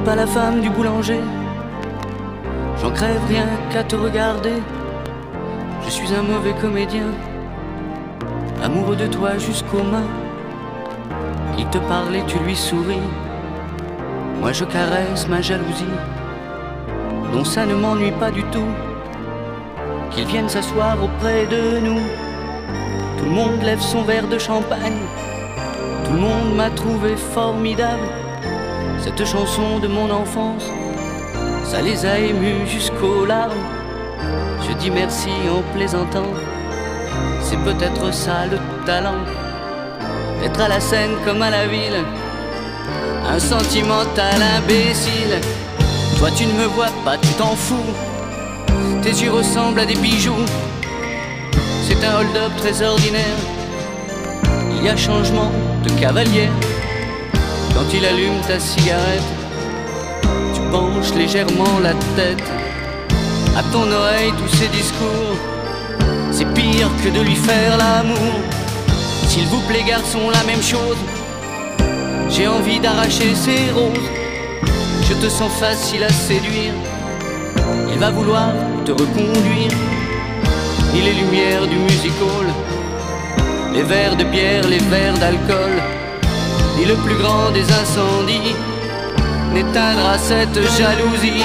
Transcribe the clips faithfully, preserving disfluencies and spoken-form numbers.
pas la femme du boulanger. J'en crève rien qu'à te regarder. Je suis un mauvais comédien, amoureux de toi jusqu'aux mains. Il te parle et tu lui souris. Moi je caresse ma jalousie. Non, ça ne m'ennuie pas du tout qu'il vienne s'asseoir auprès de nous. Tout le monde lève son verre de champagne. Tout le monde m'a trouvé formidable. Cette chanson de mon enfance, ça les a émus jusqu'aux larmes. Je dis merci en plaisantant. C'est peut-être ça le talent, d'être à la scène comme à la ville, un sentimental imbécile. Toi tu ne me vois pas, tu t'en fous. Tes yeux ressemblent à des bijoux. C'est un hold-up très ordinaire. Il y a changement de cavalière. Quand il allume ta cigarette, tu penches légèrement la tête. À ton oreille tous ces discours, c'est pire que de lui faire l'amour. S'il vous plaît garçon, la même chose. J'ai envie d'arracher ses roses. Je te sens facile à séduire. Il va vouloir te reconduire. Ni les lumières du music hall, les verres de bière, les verres d'alcool, ni le plus grand des incendies n'éteindra cette jalousie.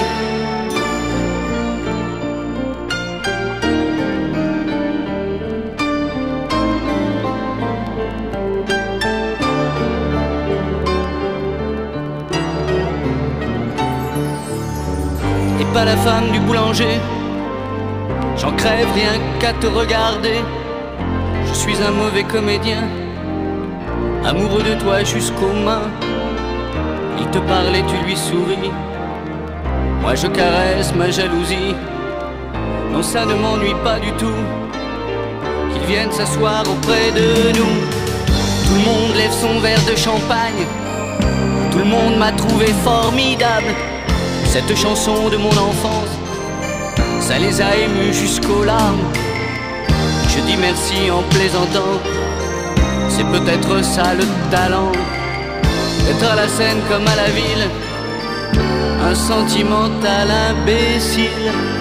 Et pas la femme du boulanger. J'en crève rien qu'à te regarder. Je suis un mauvais comédien, amoureux de toi jusqu'aux mains. Il te parle et tu lui souris. Moi je caresse ma jalousie. Non, ça ne m'ennuie pas du tout qu'il vienne s'asseoir auprès de nous. Tout le monde lève son verre de champagne. Tout le monde m'a trouvé formidable. Cette chanson de mon enfance, ça les a émus jusqu'aux larmes. Je dis merci en plaisantant. C'est peut-être ça le talent, d'être à la scène comme à la ville, un sentimental imbécile.